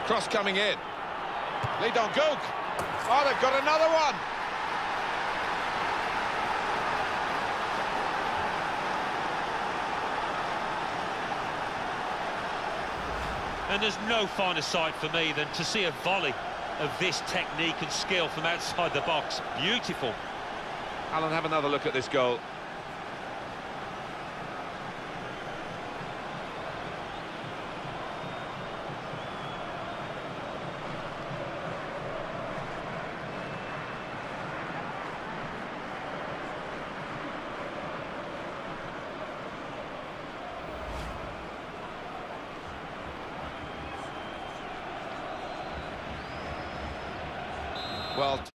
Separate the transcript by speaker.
Speaker 1: cross coming in. Lee Dong-gook. Oh, they've got another one.
Speaker 2: And there's no finer sight for me than to see a volley of this technique and skill from outside the box. Beautiful.
Speaker 1: Alan, have another look at this goal. Well...